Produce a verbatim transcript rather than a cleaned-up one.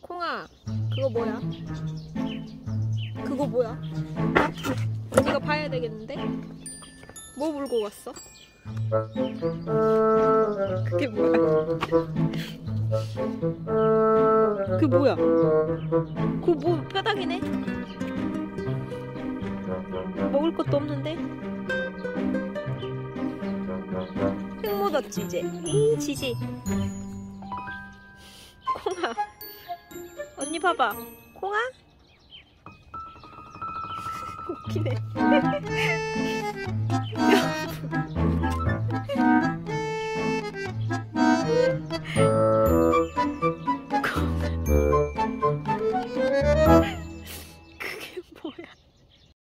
콩아, 그거 뭐야? 그거 뭐야? 언니가 봐야 되겠는데? 뭐 물고 갔어? 그게 뭐야? 그게 뭐야? 그거 뭐 뼈다귀네? 먹을 것도 없는데? 흙 묻었지 이제. 이 지지. 콩아, 언니 봐봐. 콩아? 웃기네.